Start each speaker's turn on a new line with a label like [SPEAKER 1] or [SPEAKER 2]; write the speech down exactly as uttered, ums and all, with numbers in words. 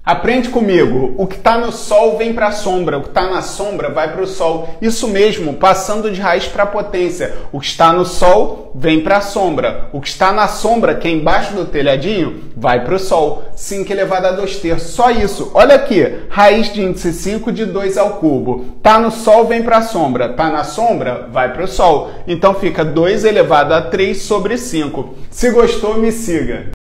[SPEAKER 1] Aprende comigo, o que está no sol vem para a sombra, o que está na sombra vai para o sol. Isso mesmo, passando de raiz para potência. O que está no sol vem para a sombra. O que está na sombra, que é embaixo do telhadinho, vai para o sol. cinco elevado a dois terços. Só isso. Olha aqui, raiz de índice cinco de dois ao cubo. Está no sol, vem para a sombra. Está na sombra, vai para o sol. Então fica dois elevado a três sobre cinco. Se gostou, me siga.